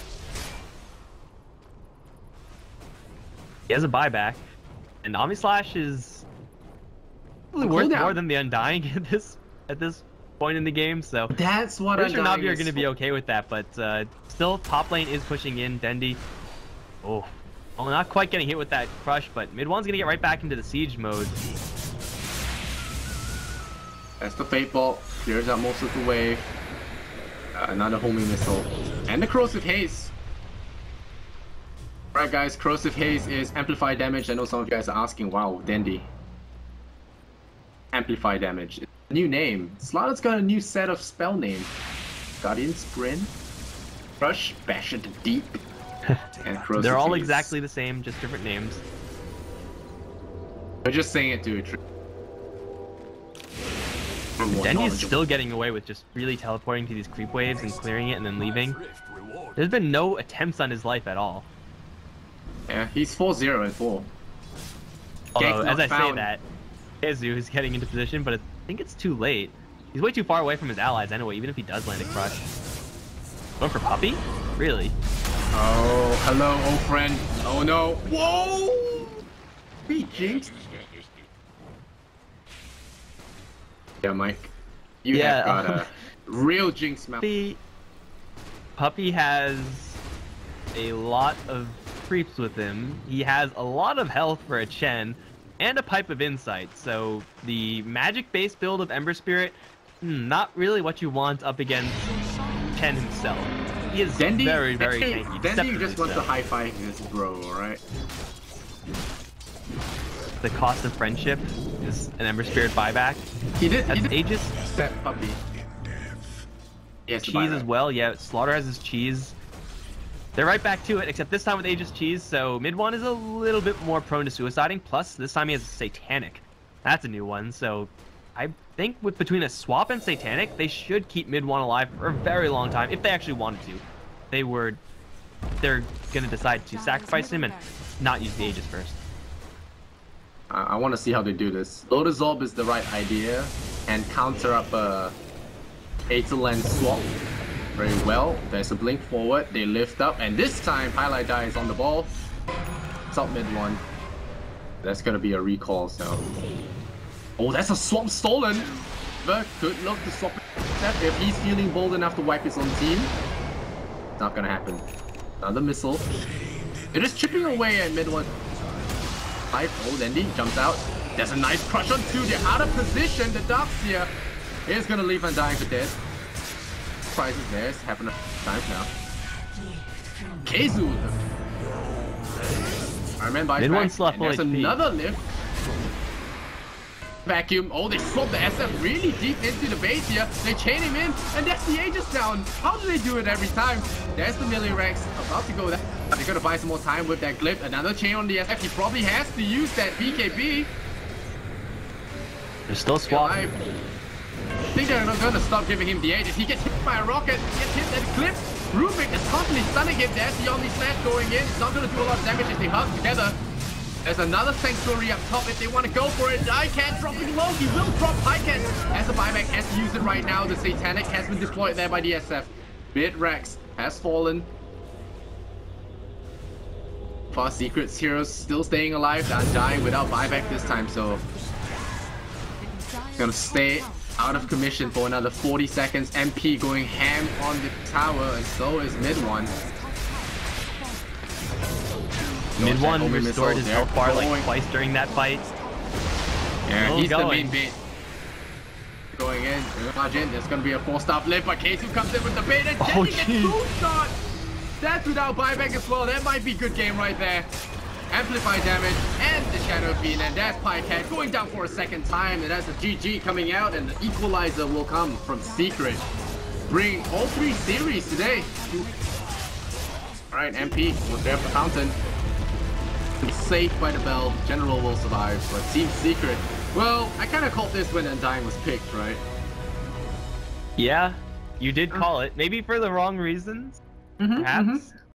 He has a buyback, and Omni Slash is really worth more than the Undying at this point in the game, so that's what I'm sure Na'Vi are going to be okay with that, but still top lane is pushing in. Dendi, well, not quite getting hit with that crush, but mid one's going to get right back into the siege mode. That's the Fate Bolt, clears out most of the wave. Another homing missile, and the Corrosive Haze. Alright guys, Corrosive Haze is Amplify Damage. I know some of you guys are asking, wow, Dandy. Amplify Damage. It's a new name. Slaughter's got a new set of spell names. Guardian Sprint, Crush, Bash at the Deep, and Corrosive They're all Haze. exactly the same, just different names. They're just saying it to it. Dendy is still getting away with just really teleporting to these creep waves and clearing it and then leaving. There's been no attempts on his life at all. Yeah, he's 4-0 and 4. Although, as I say found. that, Hezu is getting into position, but I think it's too late. He's way too far away from his allies anyway, even if he does land a crush. Going for Puppey? Really? Oh, hello, old friend. Oh no. Whoa! Beat Jinx. Yeah, Mike. You have got a real Jinx mount. Puppey has a lot of creeps with him. He has a lot of health for a Chen and a Pipe of Insight. So the magic-based build of Ember Spirit, not really what you want up against Chen himself. He is Dendy, very, very tanky. Dendy just wants so. to high-five this bro, alright? The cost of friendship is an Ember Spirit buyback. He did. That's He did. Aegis. Set Puppey. Yes, Cheese as well. Yeah, Slaughter has his cheese. They're right back to it, except this time with Aegis cheese, so mid one is a little bit more prone to suiciding. Plus, this time he has a Satanic. That's a new one, so I think with between a swap and Satanic, they should keep mid one alive for a very long time, if they actually wanted to. They're gonna decide to sacrifice him and not use the Aegis first. I want to see how they do this. Lotus Orb is the right idea, and counter up Aetherland swap very well. There's a blink forward, they lift up, and this time Highlight Die is on the ball. It's up mid one. That's gonna be a recall, so. Oh, that's a swap stolen! But could look to swap it if he's feeling bold enough to wipe his own team. It's not gonna happen. Another missile. It is chipping away at mid one. Oh, Lendy jumps out. There's a nice crush on two. They're out of position. The Darkseer is gonna leave Undying for dead. Surprises there. It's happened a few times now. Keizu. Iron Man buys Mid back. one slot And there's full HP. another lift. Vacuum. Oh, they swap the SF really deep into the base here. They chain him in, and that's the Aegis down. How do they do it every time? There's the Melee Rex about to go there. They're gonna buy some more time with that Glyph. Another chain on the SF. He probably has to use that BKB. They're still swapping. I think they're not gonna stop giving him the Aegis. He gets hit by a rocket, gets hit at Glyph. Rubik is constantly stunning him. There's the Omni Slash going in. It's not gonna do a lot of damage if they hug together. There's another Sanctuary up top if they want to go for it. Icat dropping low. He will drop Icat as a buyback. Has to use it right now. The Satanic has been deployed there by the SF. Mid Rex has fallen. Fast Secrets Heroes still staying alive. They're dying without buyback this time, so gonna stay out of commission for another 40 seconds. MP going ham on the tower, and so is mid one. Mid one restored his health bar like twice during that fight. Yeah, Still he's going. the main bait. Going in, imagine there's gonna be a 4-star flip, but Keizu comes in with the bait and Jenny gets jeez. 2-shot! That's without buyback as well. That might be good game right there. Amplify damage and the Shadow Fiend, and that's Pycat going down for a second time, and that's a GG coming out, and the equalizer will come from Secret. Bring all 3 series today. Alright, MP was there for Fountain. Safe by the bell. General will survive, but Team Secret. Well, I kind of called this when Undying was picked, right? Yeah, you did call it. Maybe for the wrong reasons, perhaps.